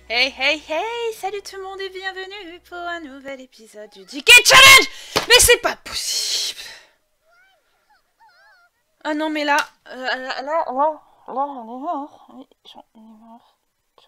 Hey hey hey, salut tout le monde et bienvenue pour un nouvel épisode du Ticket Challenge. Mais c'est pas possible. Ah non mais là, j'en ai marre. Oui, j'en ai marre.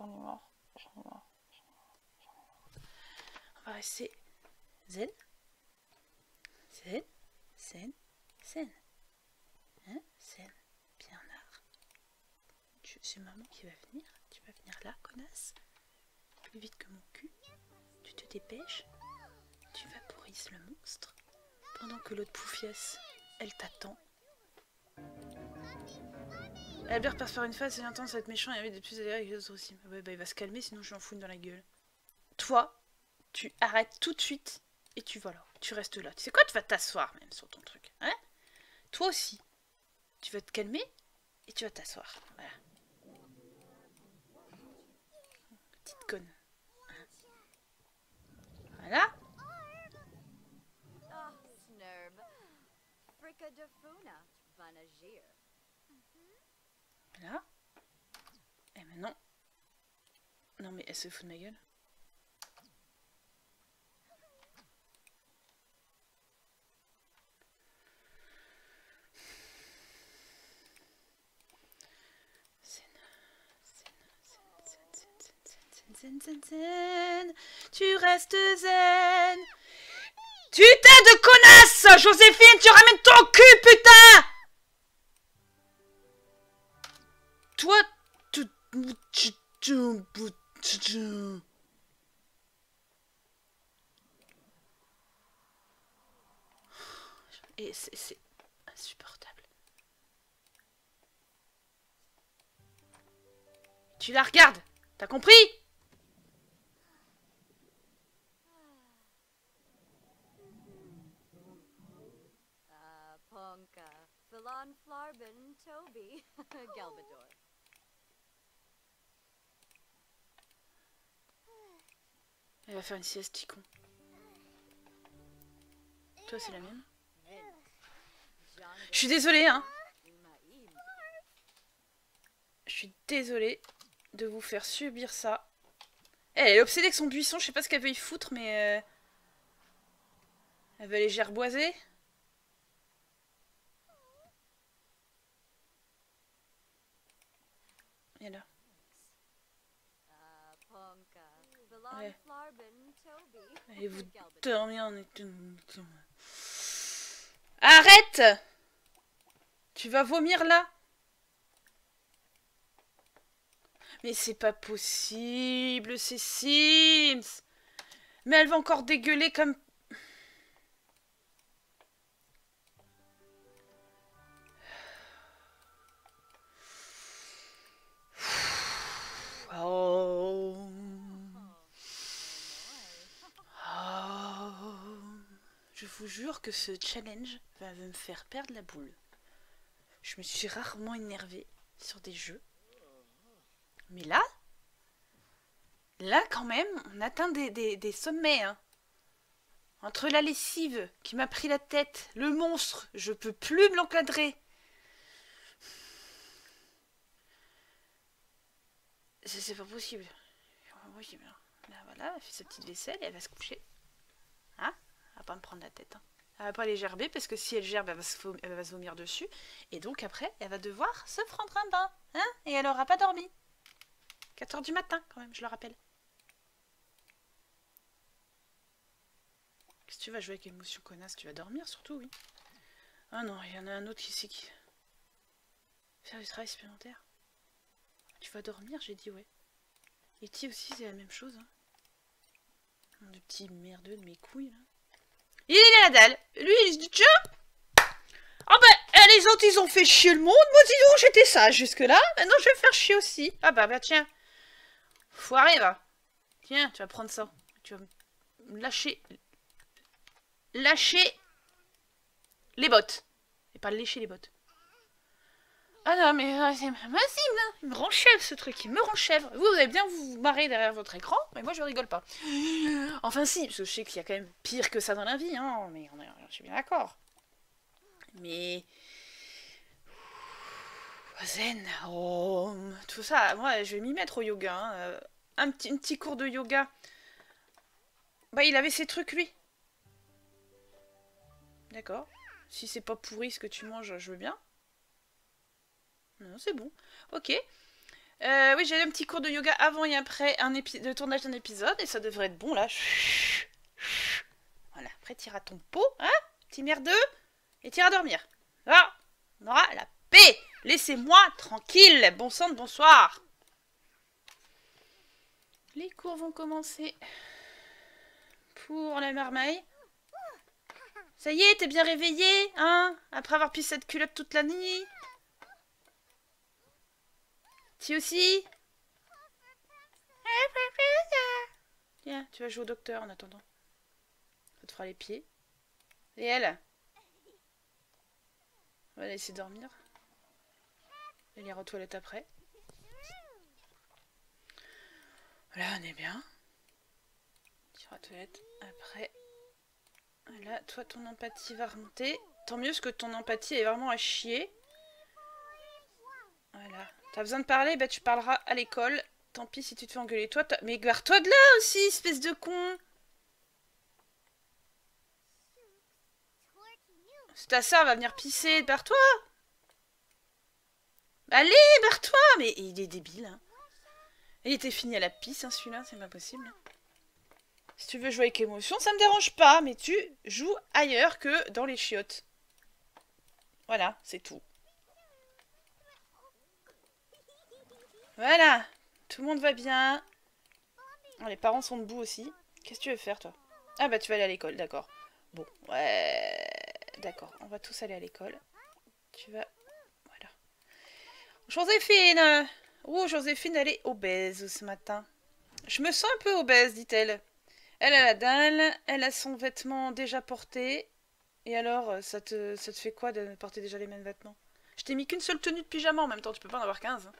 On va rester zen, zen, zen, zen. Hein, zen, bien art. C'est maman qui va venir. Tu vas venir là, connasse. Plus vite que mon cul. Tu te dépêches. Tu vaporises le monstre. Pendant que l'autre poufiasse, elle t'attend. Albert part faire une phase, c'est intense, ça va être méchant, et il y avait des plus adhérés avec les autres aussi. Ouais, bah il va se calmer, sinon je lui en fous une dans la gueule. Toi, tu arrêtes tout de suite et tu vas là. Tu restes là. Tu sais quoi, tu vas t'asseoir même sur ton truc. Hein? Toi aussi. Tu vas te calmer et tu vas t'asseoir. Voilà. Petite conne. Voilà. Voilà. Et maintenant... Non mais elle se fout de ma gueule. Zen, zen, zen. Tu restes zen. Tu t'aides de connasse, Joséphine, tu ramènes ton cul, putain. Toi, et c'est insupportable. Tu la regardes, t'as compris? Elle va faire une sieste, petit con. Toi, c'est la même. Je suis désolée, hein. Je suis désolée de vous faire subir ça. Elle est obsédée avec son buisson, je sais pas ce qu'elle veut y foutre, mais... Elle veut aller gerboiser. Et là. Ouais. Allez vous dormir en étant... Arrête! Tu vas vomir là? Mais c'est pas possible, c'est Sims! Mais elle va encore dégueuler comme... Oh. Oh. Je vous jure que ce challenge va me faire perdre la boule. Je me suis rarement énervée sur des jeux. Mais là quand même, on atteint des sommets. Hein. Entre la lessive qui m'a pris la tête, le monstre, je peux plus me l'encadrer. C'est pas possible. C'est pas possible. Là, voilà, elle fait sa petite vaisselle et elle va se coucher. Hein? Elle va pas me prendre la tête. Hein. Elle va pas les gerber parce que si elle gerbe, elle va se vomir dessus. Et donc après, elle va devoir se prendre un bain. Hein? Et elle aura pas dormi. 4 h du matin quand même, je le rappelle. Qu'est-ce que tu vas jouer avec émotion connasse? Tu vas dormir surtout, oui. Ah non, il y en a un autre qui faire du travail supplémentaire. Tu vas dormir? J'ai dit ouais. Et Ti aussi, c'est la même chose. Hein. Le petit merdeux de mes couilles, là. Il est la dalle. Lui, il se dit tiens. Ah ben, les autres, ils ont fait chier le monde. Moi, disons, j'étais sage jusque-là. Maintenant, je vais faire chier aussi. Ah bah tiens. Foiré, va. Tiens, tu vas prendre ça. Tu vas me lâcher les bottes. Et pas lécher les bottes. Ah non, mais c'est pas possible, hein. Il me rend chèvre ce truc, il me rend chèvre. Vous allez bien vous marrer derrière votre écran, mais moi je rigole pas. Enfin si, parce que je sais qu'il y a quand même pire que ça dans la vie, hein, mais je suis bien d'accord. Mais... Zen, tout ça, moi je vais m'y mettre au yoga. Hein. un petit cours de yoga. Bah, il avait ses trucs, lui. D'accord. Si c'est pas pourri ce que tu manges, je veux bien. Non, c'est bon. Ok. Oui, j'ai un petit cours de yoga avant et après le tournage d'un épisode. Et ça devrait être bon, là. Voilà. Après, t'iras ton pot, hein, petit merdeux. Et t'iras dormir. Ah, on aura la paix. Laissez-moi tranquille. Bon sang de bonsoir. Les cours vont commencer pour la marmaille. Ça y est, t'es bien réveillé, hein? Après avoir pissé cette culotte toute la nuit. Tu aussi? Tiens, tu vas jouer au docteur en attendant. Ça te fera les pieds. Et elle? On va la laisser dormir. Elle ira aux toilettes après. Voilà, on est bien. Tu iras aux toilettes après. Voilà, toi ton empathie va remonter. Tant mieux parce que ton empathie est vraiment à chier. Voilà. T'as besoin de parler, bah tu parleras à l'école. Tant pis si tu te fais engueuler. Toi, mais barre-toi de là aussi, espèce de con. Ta soeur va venir pisser, barre-toi. Allez, barre-toi. Mais il est débile, hein. Il était fini à la pisse, hein, celui-là, c'est pas possible. Si tu veux jouer avec émotion, ça me dérange pas, mais tu joues ailleurs que dans les chiottes. Voilà, c'est tout. Voilà, tout le monde va bien. Oh, les parents sont debout aussi. Qu'est-ce que tu veux faire, toi? Ah bah tu vas aller à l'école, d'accord. Bon, ouais... D'accord, on va tous aller à l'école. Tu vas... Voilà. Joséphine! Oh, Joséphine, elle est obèse ce matin. Je me sens un peu obèse, dit-elle. Elle a la dalle, elle a son vêtement déjà porté. Et alors, ça te fait quoi de porter déjà les mêmes vêtements? Je t'ai mis qu'une seule tenue de pyjama en même temps, tu peux pas en avoir 15.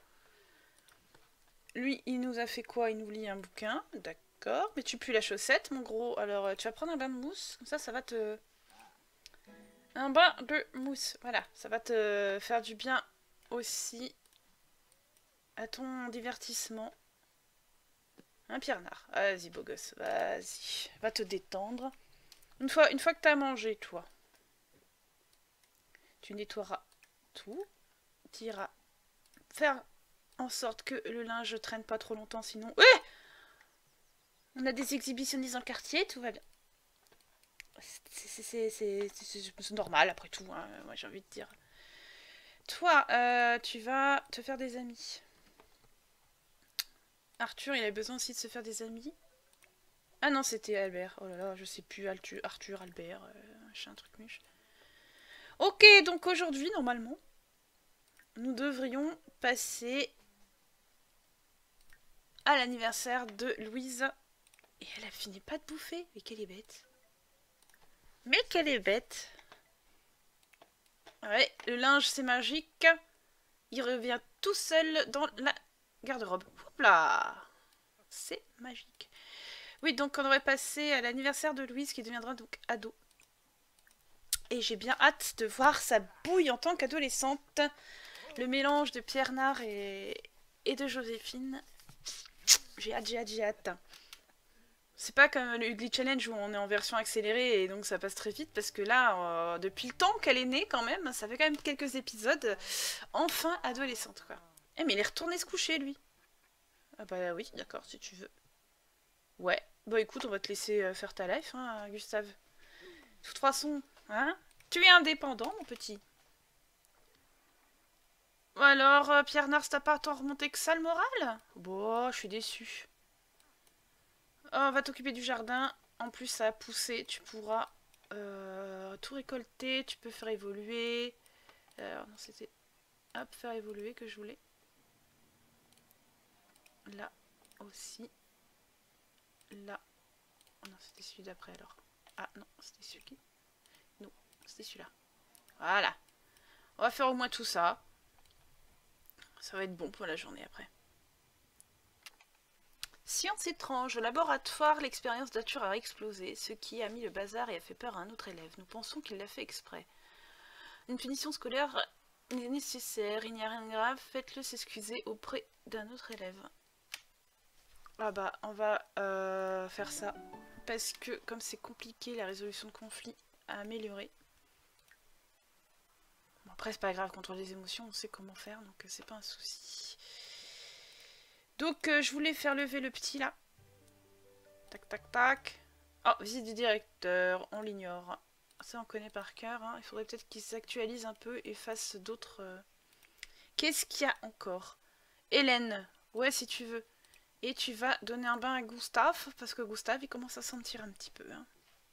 Lui, il nous a fait quoi? Il nous lit un bouquin, d'accord. Mais tu pues la chaussette, mon gros. Alors, tu vas prendre un bain de mousse, comme ça va te... Un bain de mousse, voilà. Ça va te faire du bien aussi à ton divertissement. Hein, Pierre Nard? Vas-y, beau gosse, vas-y. Va te détendre. Une fois que t'as mangé, toi, tu nettoieras tout. Tu iras faire en sorte que le linge traîne pas trop longtemps, sinon... Ouais, on a des exhibitionnistes dans le quartier, tout va bien. C'est normal, après tout, hein, moi j'ai envie de dire. Toi, tu vas te faire des amis. Arthur, il a besoin aussi de se faire des amis. Ah non, c'était Albert. Oh là là, je sais plus, Arthur, Albert, machin, truc muche. Ok, donc aujourd'hui, normalement, nous devrions passer à l'anniversaire de Louise. Et elle a fini pas de bouffer. Mais qu'elle est bête. Mais qu'elle est bête. Ouais, le linge c'est magique. Il revient tout seul dans la garde-robe. Hop là. C'est magique. Oui, donc on aurait passé à l'anniversaire de Louise qui deviendra donc ado. Et j'ai bien hâte de voir sa bouille en tant qu'adolescente. Le mélange de Pierre Nard et de Joséphine. J'ai hâte, j'ai hâte, j'ai hâte. C'est pas comme le Ugly Challenge où on est en version accélérée et donc ça passe très vite parce que là, depuis le temps qu'elle est née quand même, ça fait quand même quelques épisodes, enfin adolescente quoi. Eh mais il est retourné se coucher lui. Ah bah oui, d'accord, si tu veux. Ouais, bah écoute, on va te laisser faire ta life, hein, Gustave. De toute façon, hein, tu es indépendant mon petit. Alors, Pierre Nars, t'as pas tant remonté que ça le moral? Bon, je suis déçue. Oh, on va t'occuper du jardin. En plus, ça a poussé. Tu pourras tout récolter. Tu peux faire évoluer. Alors, non, c'était... Hop, faire évoluer que je voulais. Là aussi. Là. Oh non, c'était celui d'après alors. Ah non, c'était celui-ci. Non, c'était celui-là. Voilà. On va faire au moins tout ça. Ça va être bon pour la journée après. Science étrange, au laboratoire, l'expérience d'Arthur a explosé, ce qui a mis le bazar et a fait peur à un autre élève. Nous pensons qu'il l'a fait exprès. Une punition scolaire est nécessaire, il n'y a rien de grave, faites-le s'excuser auprès d'un autre élève. Ah bah, on va faire ça. Parce que comme c'est compliqué, la résolution de conflit à améliorer. Bon, après, c'est pas grave, contre les émotions, on sait comment faire, donc c'est pas un souci. Donc, je voulais faire lever le petit, là. Tac, tac, tac. Oh, visite du directeur, on l'ignore. Ça, on connaît par cœur. Hein. Il faudrait peut-être qu'il s'actualise un peu et fasse d'autres... Qu'est-ce qu'il y a encore? Hélène. Ouais, si tu veux. Et tu vas donner un bain à Gustave, parce que Gustave, il commence à sentir un petit peu. Hein.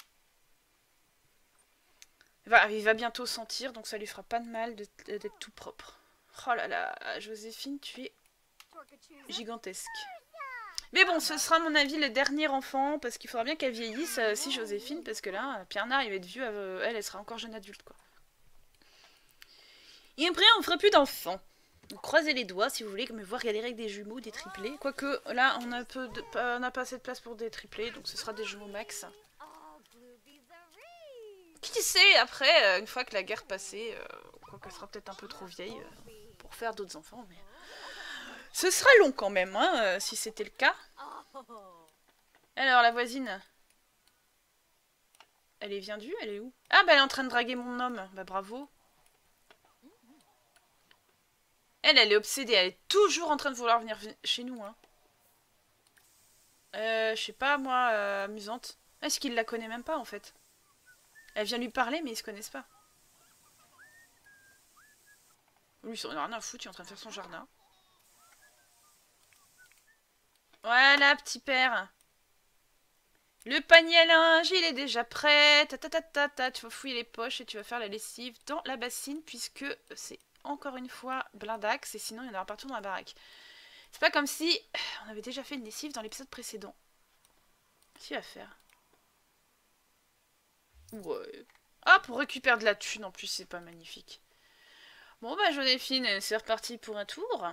Il va bientôt sentir, donc ça lui fera pas de mal d'être tout propre. Oh là là, Joséphine, tu es gigantesque. Mais bon, ce sera à mon avis le dernier enfant, parce qu'il faudra bien qu'elle vieillisse, si Joséphine, parce que là, Pierre-Nard, il va être vieux, elle sera encore jeune adulte, quoi. Et après, on fera plus d'enfants. Donc croisez les doigts si vous voulez me voir galérer avec des jumeaux, des triplés. Quoique, là, on n'a pas assez de place pour des triplés, donc ce sera des jumeaux max. Qui sait, après, une fois que la guerre passée, quoique elle sera peut-être un peu trop vieille pour faire d'autres enfants, mais... Ce sera long quand même, hein, si c'était le cas. Alors, la voisine... Elle est viendue? Elle est où? Ah, bah elle est en train de draguer mon homme. Bah bravo. Elle est obsédée. Elle est toujours en train de vouloir venir chez nous, hein. Je sais pas, moi, amusante. Est-ce qu'il la connaît même pas, en fait? Elle vient lui parler, mais ils se connaissent pas. Lui, il en a rien à foutre, il est en train de faire son jardin. Voilà, petit père. Le panier à linge, il est déjà prêt. Ta, ta, ta, ta, ta. Tu vas fouiller les poches et tu vas faire la lessive dans la bassine, puisque c'est encore une fois blindax, et sinon il y en aura partout dans la baraque. C'est pas comme si on avait déjà fait une lessive dans l'épisode précédent. Qu'est-ce qu'il va faire? Ouais. Ah, pour récupérer de la thune, en plus, c'est pas magnifique. Bon, bah, Joséphine, c'est reparti pour un tour.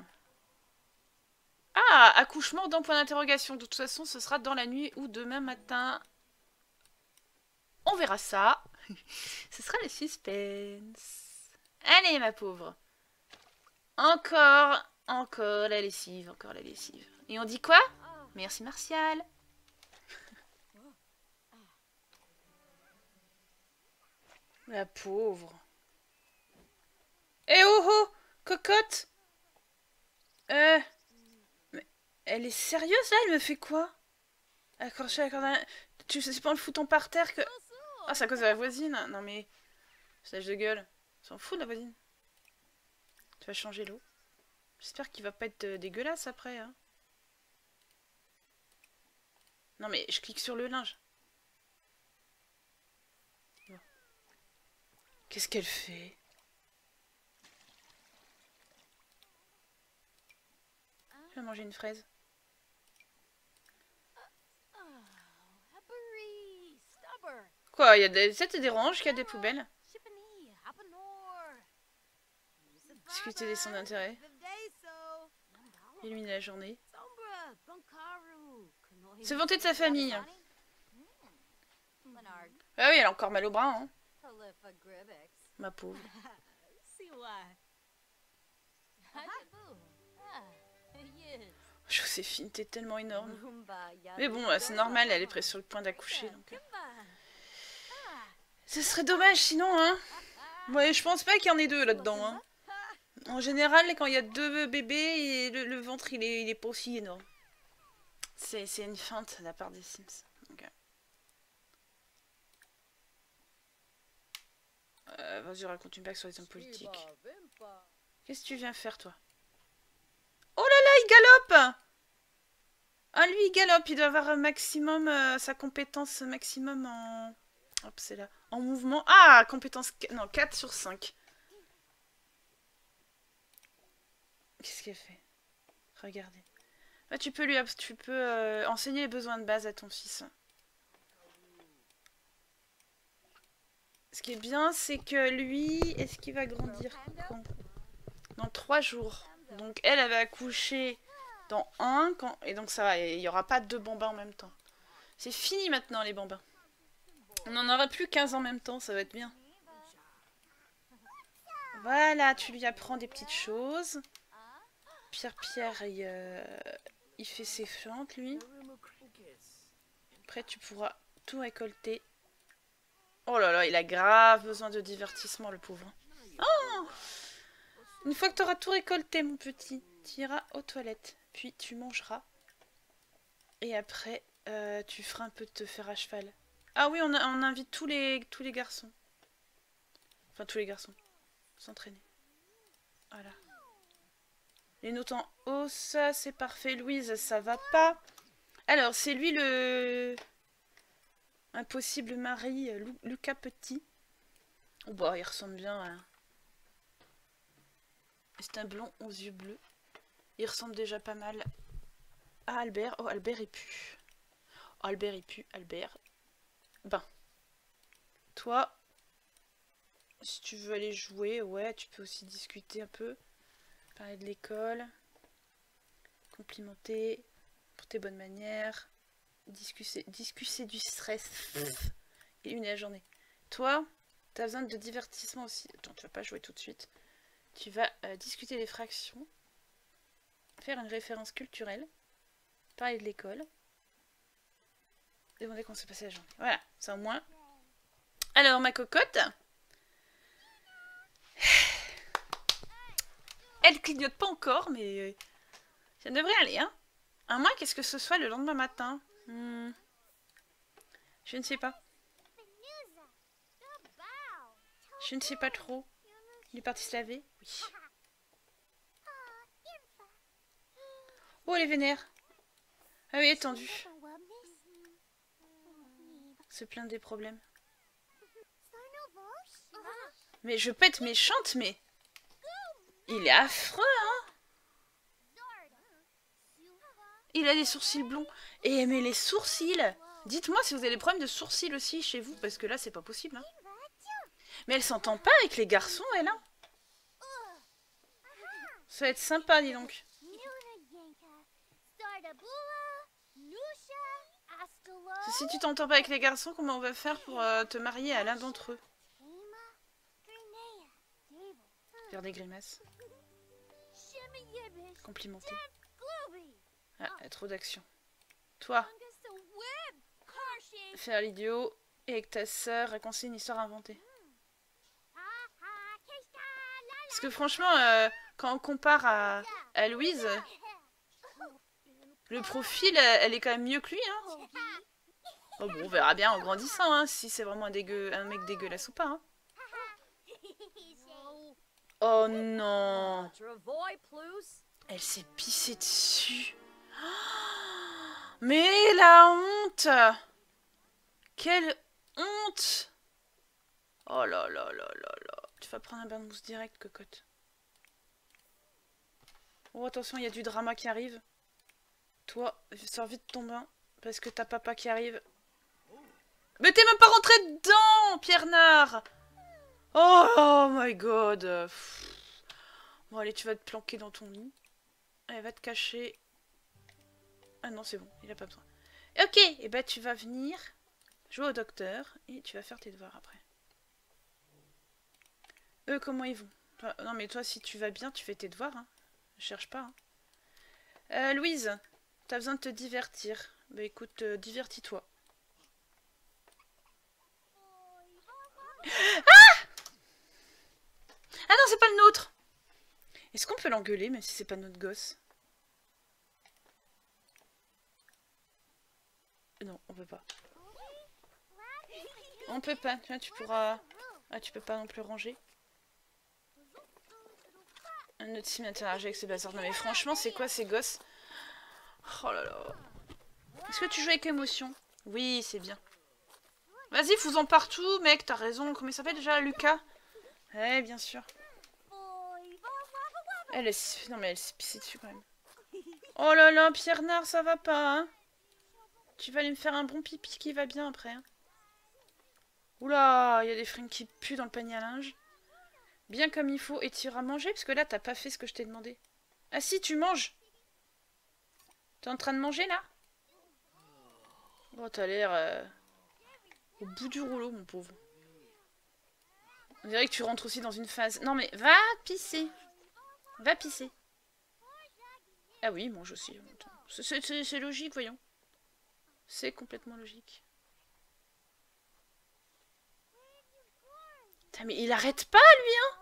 Ah, accouchement dans point d'interrogation. De toute façon, ce sera dans la nuit ou demain matin. On verra ça. Ce sera le suspense. Allez, ma pauvre. Encore la lessive, encore la lessive. Et on dit quoi? Merci, Martial. La pauvre. Eh oh oh, cocotte. Mais elle est sérieuse là? Elle me fait quoi? Accroché à tu sais pas en le foutant par terre que... Ah, c'est à cause de la voisine? Non mais... Sage de gueule. S'en fout de la voisine. Tu vas changer l'eau. J'espère qu'il va pas être dégueulasse après. Hein. Non mais je clique sur le linge. Bon. Qu'est-ce qu'elle fait? Je vais manger une fraise. Quoi, il y a des... Ça te dérange qu'il y a des poubelles? Discuter des centres d'intérêt. Illuminer la journée. Se vanter de sa famille. Ah oui, elle a encore mal au bras, hein. Ma pauvre. Joséphine, t'es tellement énorme. Mais bon, c'est normal, elle est presque sur le point d'accoucher. Donc... Ce serait dommage sinon, hein. Ouais, je pense pas qu'il y en ait deux là-dedans, hein. En général, quand il y a deux bébés, et le ventre, il est pas aussi énorme. C'est une feinte de la part des Sims. Okay. Vas-y, raconte une blague sur les hommes politiques. Qu'est-ce que tu viens faire, toi? Oh là là, il galope! Ah, lui, il galope. Il doit avoir un maximum... sa compétence maximum en... Hop, c'est là. En mouvement. Ah, compétence... Non, 4 sur 5. Qu'est-ce qu'elle fait? Regardez. Ah, tu peux enseigner les besoins de base à ton fils. Ce qui est bien, c'est que lui, est-ce qu'il va grandir quand? Dans 3 jours. Donc elle va accoucher dans 1, et donc ça va, il n'y aura pas 2 bambins en même temps. C'est fini maintenant les bambins. On n'en aura plus 15 en même temps, ça va être bien. Voilà, tu lui apprends des petites choses. Pierre, il il fait ses plantes, lui. Après, tu pourras tout récolter. Oh là là, il a grave besoin de divertissement, le pauvre. Oh! Une fois que tu auras tout récolté, mon petit, tu iras aux toilettes. Puis tu mangeras. Et après, tu feras un peu de te faire à cheval. Ah oui, on invite tous les garçons. Enfin, tous les garçons. S'entraîner. Voilà. Les notes en haut, ça c'est parfait. Louise, ça va pas. Alors, c'est lui le... impossible mari, Lucas Petit. Oh bah, il ressemble bien à... C'est un blond aux yeux bleus. Il ressemble déjà pas mal à Albert. Oh, Albert il pue. Oh, Albert il pue, Albert. Ben. Toi, si tu veux aller jouer, ouais, tu peux aussi discuter un peu. Parler de l'école. Complimenter pour tes bonnes manières. Discuter du stress. Et une la journée. Toi, tu as besoin de divertissement aussi. Attends, tu vas pas jouer tout de suite. Tu vas discuter des fractions. Faire une référence culturelle. Parler de l'école. Demander comment s'est passé la journée. Voilà, ça au moins. Alors, ma cocotte. Elle clignote pas encore, mais ça devrait aller, hein. À moins qu'est-ce que ce soit le lendemain matin. Je ne sais pas. Je ne sais pas trop. Il est parti se laver? Oui. Oh, elle est vénère. Ah oui, étendu. Se plaindre des problèmes. Mais je peux être méchante, mais... Il est affreux, hein. Il a des sourcils blonds. Et mais les sourcils. Dites-moi si vous avez des problèmes de sourcils aussi chez vous, parce que là, c'est pas possible, hein. Mais elle s'entend pas avec les garçons, elle, hein. Ça va être sympa, dis donc. Si tu t'entends pas avec les garçons, comment on va faire pour te marier à l'un d'entre eux? Faire des grimaces. Complimenter. Ah, trop d'action. Toi, faire l'idiot et avec ta sœur raconter une histoire inventée. Parce que franchement, quand on compare à Louise, le profil, elle est quand même mieux que lui, hein. Oh bon, on verra bien en grandissant, hein, si c'est vraiment un mec dégueulasse ou pas, hein. Oh non. Elle s'est pissée dessus. Mais la honte. Quelle honte. Oh là là là là là. Tu vas prendre un bain de mousse direct, cocotte. Oh, attention, il y a du drama qui arrive. Toi, sors vite ton bain, parce que t'as papa qui arrive. Mais t'es même pas rentré dedans, Pierre Nard. Oh my god. Bon, allez, tu vas te planquer dans ton lit. Elle va te cacher. Ah non, c'est bon, il a pas besoin. Ok, et bah tu vas venir jouer au docteur et tu vas faire tes devoirs après. Eux, comment ils vont? Non, mais toi, si tu vas bien, tu fais tes devoirs, hein. Je cherche pas, hein. Louise, t'as besoin de te divertir. Bah écoute, divertis-toi. Ah! Ah non, c'est pas le nôtre. Est-ce qu'on peut l'engueuler, même si c'est pas notre gosse? Non, on peut pas. On peut pas. Tiens, tu pourras... Ah, tu peux pas non plus ranger. Un autre sim interagit avec ses bazars. Non mais franchement, c'est quoi ces gosses? Oh là là. Est-ce que tu joues avec émotion? Oui, c'est bien. Vas-y, fous-en partout, mec, t'as raison. Comment il s'appelle déjà, Lucas? Ouais, bien sûr. Elle est... Non mais elle s'est pissée dessus quand même. Oh là là, Pierre Nard, ça va pas, hein? Tu vas aller me faire un bon pipi qui va bien après, hein? Oula, il y a des fringues qui puent dans le panier à linge. Bien comme il faut. Et tu iras manger? Parce que là, t'as pas fait ce que je t'ai demandé. Ah si, tu manges. T'es en train de manger, là? Oh, t'as l'air... au bout du rouleau, mon pauvre. On dirait que tu rentres aussi dans une phase... Non, mais va pisser. Va pisser. Ah oui, il mange aussi en même temps. C'est logique, voyons. C'est complètement logique. Putain, mais il arrête pas, lui, hein.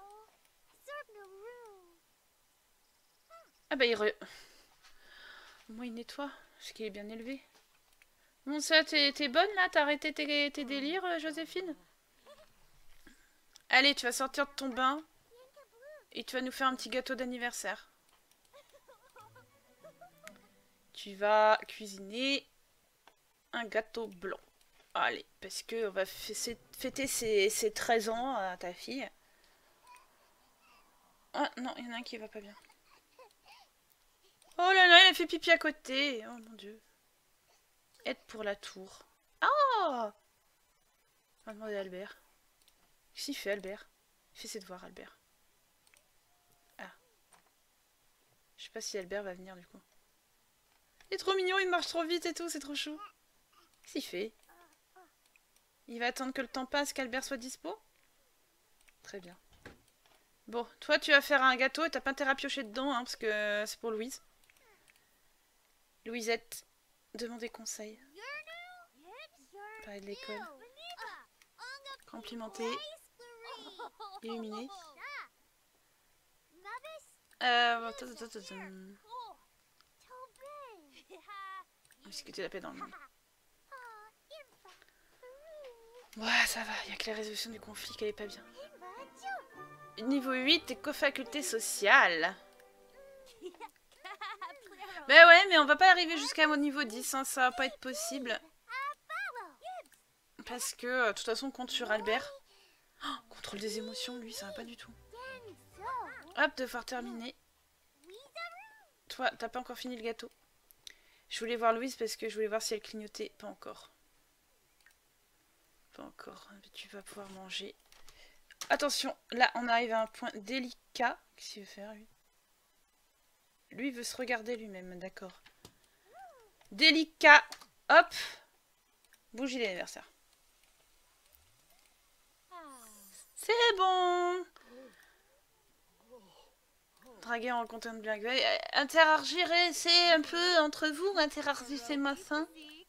Ah bah, au moins, il nettoie, parce qu'il est bien élevé. Bon, ça, t'es bonne, là? T'as arrêté tes délires, Joséphine? Allez, tu vas sortir de ton bain. Et tu vas nous faire un petit gâteau d'anniversaire. Tu vas cuisiner un gâteau blanc. Allez, parce que on va fêter ses 13 ans à ta fille. Ah non, il y en a un qui va pas bien. Oh là là, il a fait pipi à côté. Oh mon dieu. Aide pour la tour. Ah! On va demander à Albert. Qu'est-ce qu'il fait, Albert? Il fait ses devoirs, Albert. Ah. Je sais pas si Albert va venir du coup. Il est trop mignon, il marche trop vite et tout, c'est trop chou. Qu'est-ce qu'il fait? Il va attendre que le temps passe, qu'Albert soit dispo? Très bien. Bon, toi tu vas faire un gâteau et t'as pas intérêt à piocher dedans, hein, parce que c'est pour Louise. Louisette, demandez conseil. Parler de l'école. Complimenter. Illuminer. Discuter la paix dans le monde. Ouais, ça va, il n'y a que la résolution du conflit qui est pas bien. Niveau 8, et co-faculté sociale. Ben ouais, mais on va pas arriver jusqu'à mon niveau 10, hein, ça va pas être possible. Parce que, de toute façon, on compte sur Albert. Oh, contrôle des émotions, lui, ça va pas du tout. Hop, devoir terminer. Toi, t'as pas encore fini le gâteau. Je voulais voir Louise parce que je voulais voir si elle clignotait. Pas encore. Pas encore. Tu vas pouvoir manger. Attention, là, on arrive à un point délicat. Qu'est-ce qu'il veut faire, lui? Lui, il veut se regarder lui-même, d'accord. Délicat. Hop. Bougie d'anniversaire. C'est bon. Draguer en rencontre une blague. Interagissez un peu entre vous. Interagissez ma fin.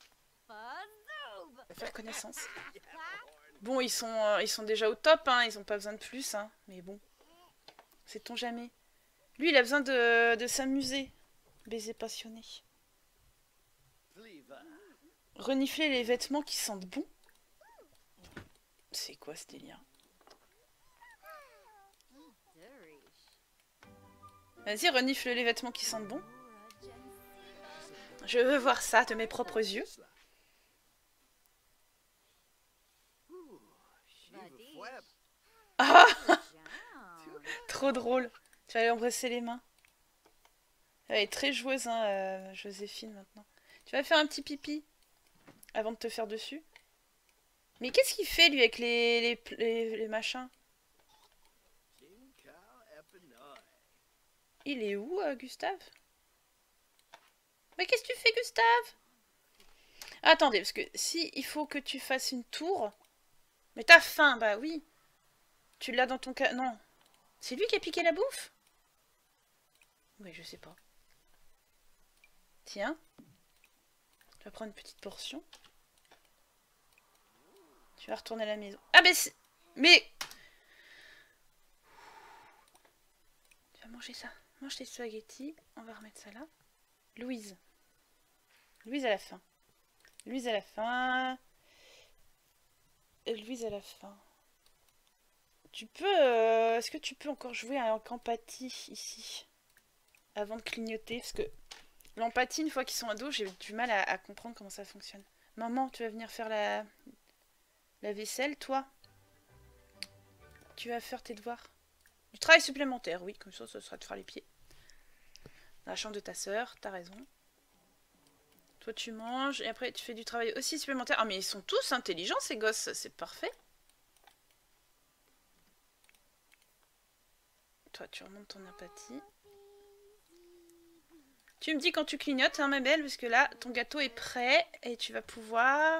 Faire connaissance. Bon, ils sont déjà au top, hein. Ils ont pas besoin de plus, hein. Mais bon. Sait-on jamais. Lui, il a besoin de s'amuser. Baiser passionné. Renifler les vêtements qui sentent bon. C'est quoi ce délire? Vas-y, renifle les vêtements qui sentent bon. Je veux voir ça de mes propres yeux. Ah. Trop drôle. Tu vas lui embrasser les mains. Elle est très joueuse, hein, Joséphine, maintenant. Tu vas faire un petit pipi avant de te faire dessus. Mais qu'est-ce qu'il fait, lui, avec les machins? Il est où, Gustave? Mais qu'est-ce que tu fais, Gustave? Attendez, parce que si il faut que tu fasses une tour... Mais t'as faim, bah oui. Tu l'as dans ton cas... Non. C'est lui qui a piqué la bouffe? Oui, je sais pas. Tiens. Tu vas prendre une petite portion. Tu vas retourner à la maison. Ah, mais... Tu vas manger ça. Mange tes spaghettis. On va remettre ça là. Louise. Louise à la fin. Louise à la fin. Et Louise à la fin. Tu peux... Est-ce que tu peux encore jouer à l'empathie ici? Avant de clignoter. Parce que l'empathie, une fois qu'ils sont ados, j'ai du mal à comprendre comment ça fonctionne. Maman, tu vas venir faire la vaisselle, toi? Tu vas faire tes devoirs? Du travail supplémentaire, oui. Comme ça, ce sera de faire les pieds. Dans la chambre de ta sœur, t'as raison. Toi, tu manges. Et après, tu fais du travail aussi supplémentaire. Ah, mais ils sont tous intelligents, ces gosses. C'est parfait. Toi, tu remontes ton empathie. Tu me dis quand tu clignotes, hein, ma belle, parce que là, ton gâteau est prêt et tu vas pouvoir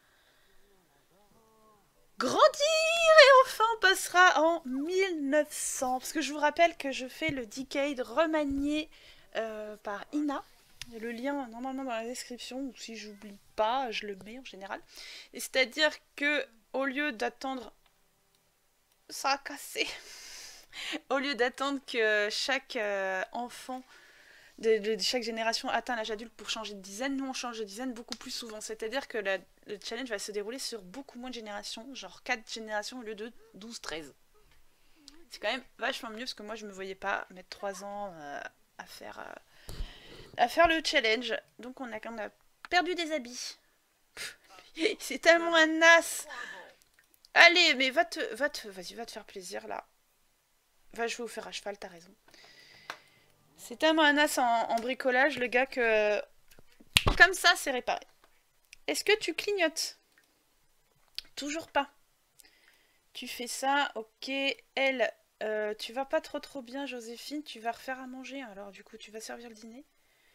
grandir. Et enfin, on passera en 1900. Parce que je vous rappelle que je fais le Decade remanié par Ina. Il y a le lien normalement dans la description, ou si j'oublie pas, je le mets en général. Et c'est-à-dire que au lieu d'attendre... Ça a cassé. Au lieu d'attendre que chaque enfant de chaque génération atteint l'âge adulte pour changer de dizaine, nous on change de dizaine beaucoup plus souvent. C'est-à-dire que le challenge va se dérouler sur beaucoup moins de générations, genre 4 générations au lieu de 12-13. C'est quand même vachement mieux parce que moi je me voyais pas mettre 3 ans à faire le challenge. Donc on a perdu des habits. C'est tellement un as. Allez, mais vas-y, va te faire plaisir là. Va jouer au fer à cheval, t'as raison. C'est tellement un as en bricolage, le gars, que... Comme ça, c'est réparé. Est-ce que tu clignotes? Toujours pas. Tu fais ça, ok. Elle, tu vas pas trop bien, Joséphine. Tu vas refaire à manger. Alors, du coup, tu vas servir le dîner.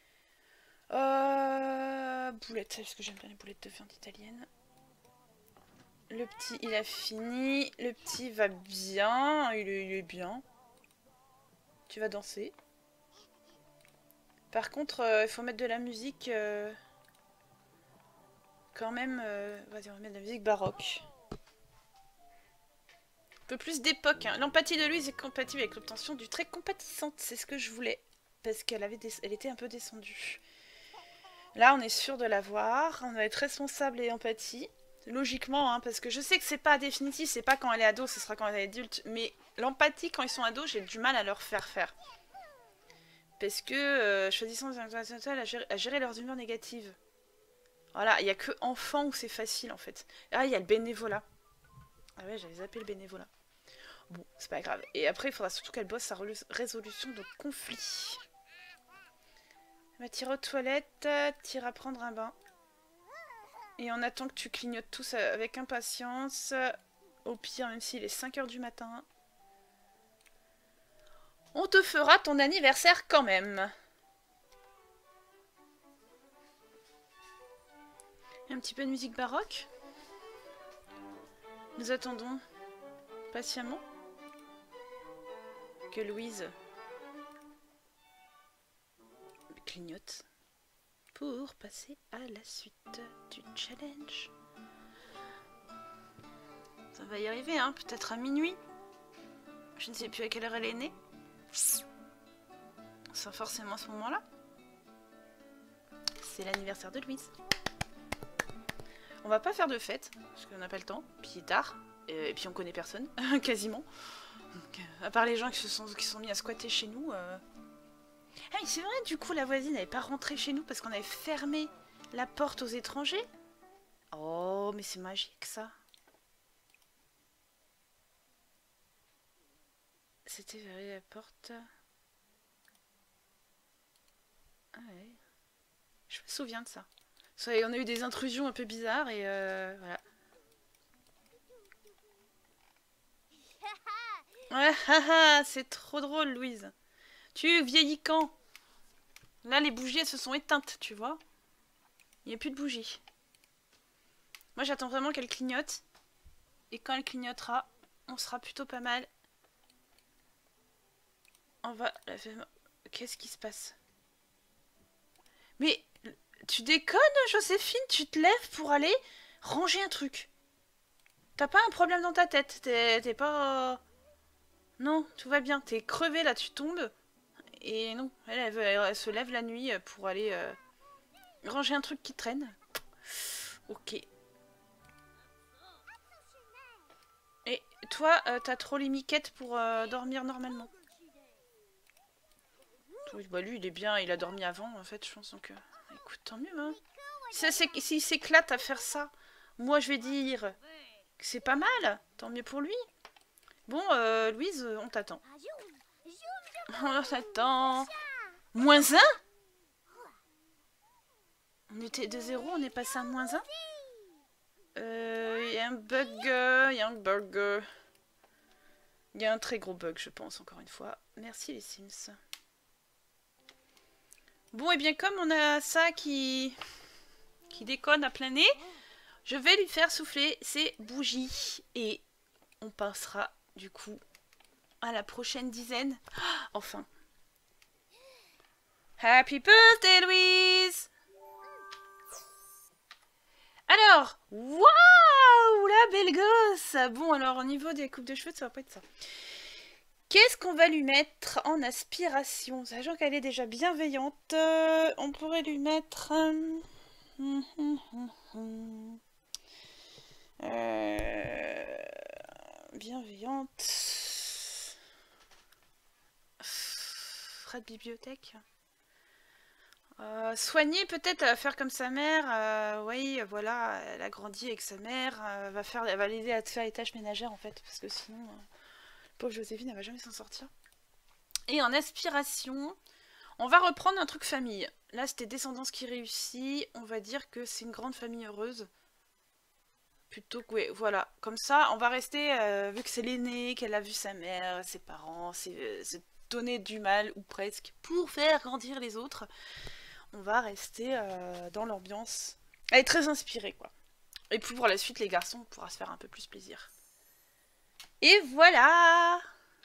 Boulettes, parce que j'aime bien les boulettes de viande italienne. Le petit, il a fini. Le petit va bien. Il est bien. Tu vas danser. Par contre, il faut mettre de la musique... Quand même... Vas-y, on va mettre de la musique baroque. Un peu plus d'époque. Hein. L'empathie de Louise est compatible avec l'obtention du trait compatissante. C'est ce que je voulais. Parce qu'elle elle était un peu descendue. Là, on est sûr de l'avoir. On va être responsable et empathie. Logiquement, hein, parce que je sais que c'est pas définitif. C'est pas quand elle est ado, ce sera quand elle est adulte. Mais l'empathie, quand ils sont ados, j'ai du mal à leur faire faire. Parce que, choisissant à gérer leurs humeurs négatives. Voilà, il n'y a que enfants où c'est facile, en fait. Ah, il y a le bénévolat. Ah ouais, j'avais zappé le bénévolat. Bon, c'est pas grave. Et après, il faudra surtout qu'elle bosse sa résolution de conflit. Va tirer aux toilettes, t'iras prendre un bain. Et on attend que tu clignotes tous avec impatience. Au pire, même s'il est 5 h du matin. On te fera ton anniversaire quand même. Un petit peu de musique baroque. Nous attendons patiemment que Louise clignote pour passer à la suite du challenge. Ça va y arriver, hein, peut-être à minuit. Je ne sais plus à quelle heure elle est née. C'est forcément à ce moment-là. C'est l'anniversaire de Louise. On va pas faire de fête, parce qu'on n'a pas le temps, puis il est tard, et puis on connaît personne, quasiment. Donc, à part les gens qui sont mis à squatter chez nous. Ah oui, c'est vrai, du coup, la voisine n'avait pas rentré chez nous parce qu'on avait fermé la porte aux étrangers. Oh, mais c'est magique, ça. C'était vers la porte. Ah ouais. Je me souviens de ça. On a eu des intrusions un peu bizarres et voilà. Ouais, haha, c'est trop drôle, Louise. Tu vieillis quand? Là, les bougies, elles se sont éteintes, tu vois. Il n'y a plus de bougies. Moi, j'attends vraiment qu'elle clignote. Et quand elle clignotera, on sera plutôt pas mal. On va... Qu'est-ce qui se passe? Mais... Tu déconnes, Joséphine? Tu te lèves pour aller ranger un truc. T'as pas un problème dans ta tête. T'es pas... Non, tout va bien. T'es crevé là, tu tombes. Et non, elle se lève la nuit pour aller ranger un truc qui traîne. Ok. Et toi, t'as trop les miquettes pour dormir normalement. Oui, bah lui, il est bien, il a dormi avant, en fait, je pense. Donc, écoute, tant mieux, hein. S'il s'éclate à faire ça, moi, je vais dire que c'est pas mal. Tant mieux pour lui. Bon, Louise, on t'attend. On t'attend. Moins 1? On était de 0, on est passé à moins 1. Il y a un bug. Il y a un bug. Il y a un très gros bug, je pense, encore une fois. Merci les Sims. Bon, et bien comme on a ça qui déconne à plein nez, je vais lui faire souffler ses bougies. Et on passera, du coup, à la prochaine dizaine. Enfin. Happy birthday, Louise! Alors, waouh, la belle gosse! Bon, alors au niveau des coupes de cheveux, ça va pas être ça. Qu'est-ce qu'on va lui mettre en aspiration? Sachant qu'elle est déjà bienveillante, on pourrait lui mettre... bienveillante... Frais de bibliothèque. Soigner peut-être, elle va faire comme sa mère, oui, voilà, elle a grandi avec sa mère, elle va l'aider à faire les tâches ménagères en fait, parce que sinon, pauvre Joséphine, elle va jamais s'en sortir. Et en aspiration, on va reprendre un truc famille. Là, c'était descendance qui réussit, on va dire que c'est une grande famille heureuse. Plutôt que, oui, voilà, comme ça, on va rester, vu que c'est l'aîné, qu'elle a vu sa mère, ses parents, se donner du mal, ou presque, pour faire grandir les autres. On va rester dans l'ambiance. Elle est très inspirée, quoi. Et puis pour la suite, les garçons, on pourra se faire un peu plus plaisir. Et voilà!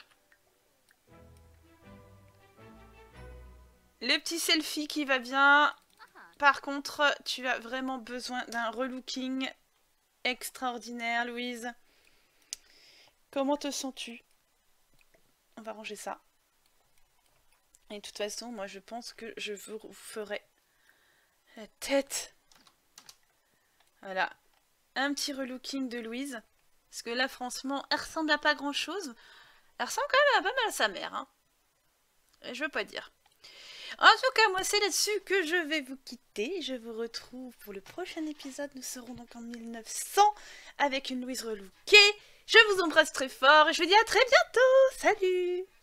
Le petit selfie qui va bien. Par contre, tu as vraiment besoin d'un relooking extraordinaire, Louise. Comment te sens-tu? On va ranger ça. Et de toute façon, moi je pense que je vous ferai la tête. Voilà. Un petit relooking de Louise. Parce que là, franchement, elle ressemble à pas grand-chose. Elle ressemble quand même à pas mal à sa mère. Hein. Et je veux pas dire. En tout cas, moi, c'est là-dessus que je vais vous quitter. Je vous retrouve pour le prochain épisode. Nous serons donc en 1900 avec une Louise relookée. Je vous embrasse très fort et je vous dis à très bientôt. Salut!